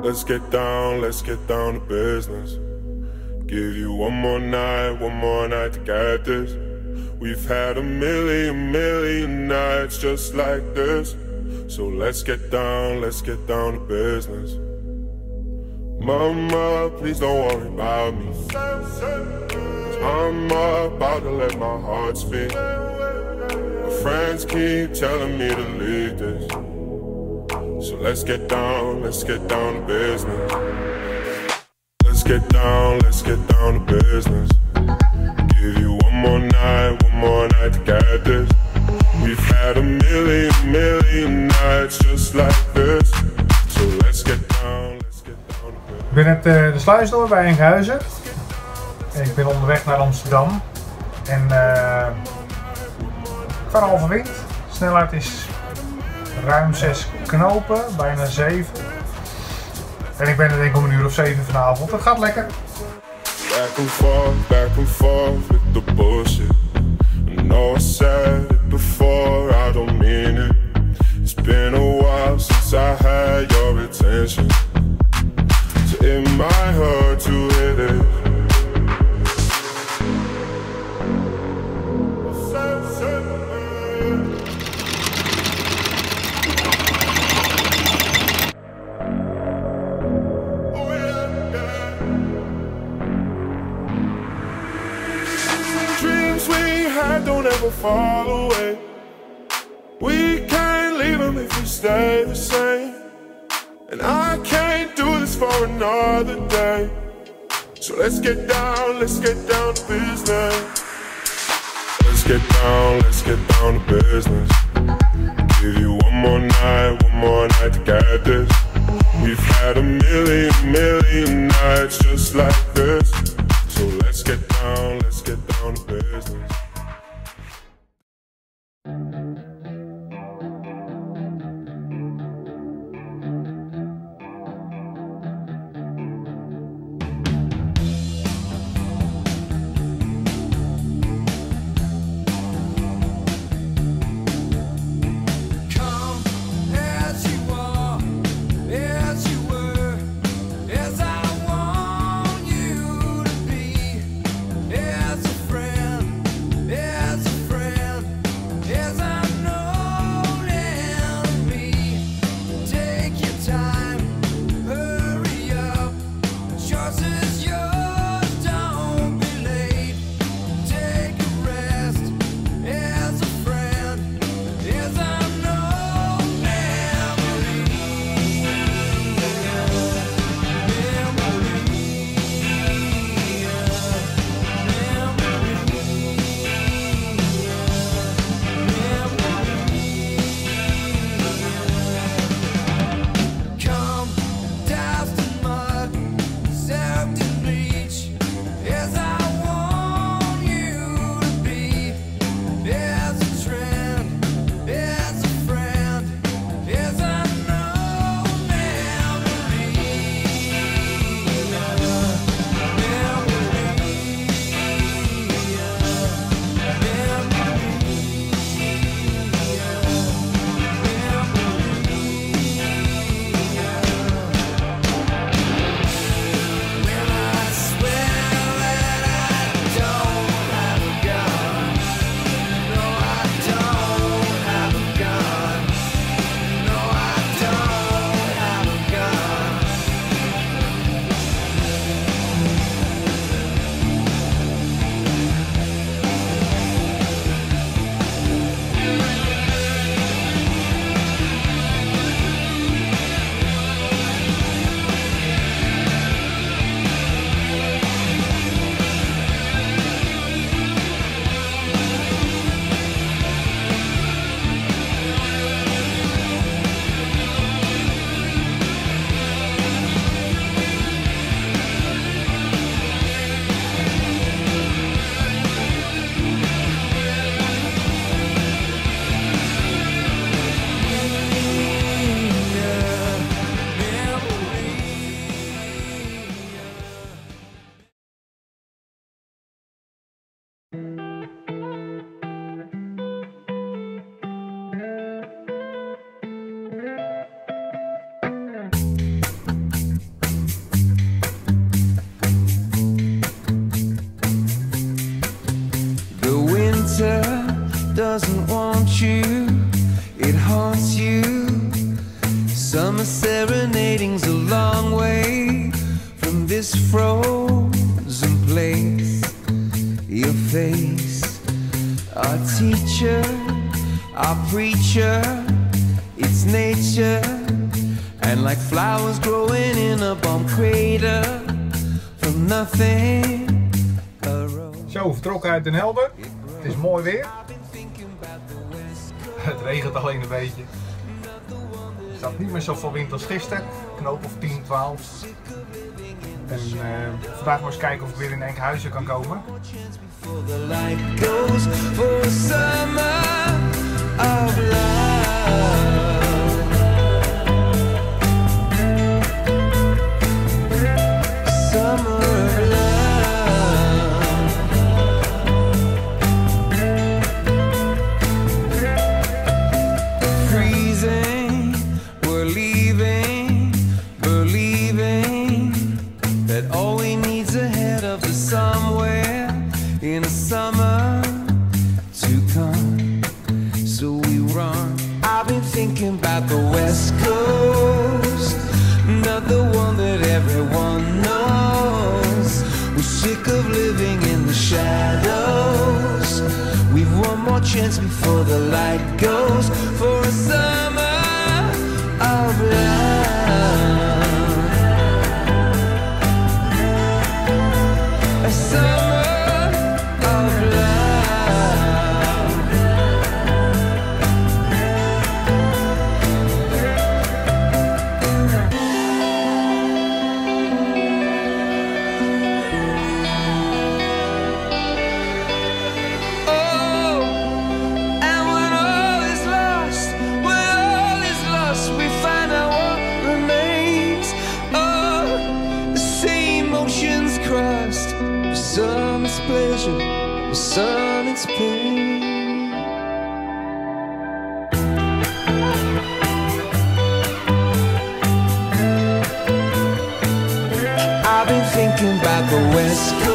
Let's get down to business. Give you one more night to get this. We've had a million nights just like this. So let's get down to business. Mama, please don't worry about me. I'm about to let my heart speak. My friends keep telling me to leave this. So let's get down to business. Let's get down to business. Give you one more night to get this. We've had a million nights just like this. So let's get down to business. Ik ben net de sluis door bij Enkhuizen. En ik ben onderweg naar Amsterdam. En ik vaar halve wind. De snelheid is ruim 6 knopen, bijna 7. En ik ben er denk ik om 1 uur of 7 vanavond. Het gaat lekker. Back and forth with the bullshit. I know I said it before, I don't mean it. It's been a while since I had your attention. So it might hurt to hear this. Don't ever fall away. We can't leave them if we stay the same. And I can't do this for another day. So let's get down to business. Let's get down to business. Give you one more night to get this. We've had a million nights just like this. So let's get down to business. winter doesn't want you, it haunts you. Summer serenading's a long way from this frozen place. Your face, our teacher, our preacher, it's nature. And like flowers growing in a bomb crater, from nothing. Zo, vertrokken uit Den Helder. Het is mooi weer. Het regent alleen een beetje. Er staat niet meer zoveel wind als gisteren. Knoop of 10, 12. En vandaag maar eens kijken of ik weer in Enkhuizen kan komen. In a summer to come, so we run. I've been thinking about the West Coast, not the one that everyone knows. We're sick of living in the shadows. We've one more chance before the light goes, for a summer of love. A summer some is pleasure, some is pain. I've been thinking about the West Coast.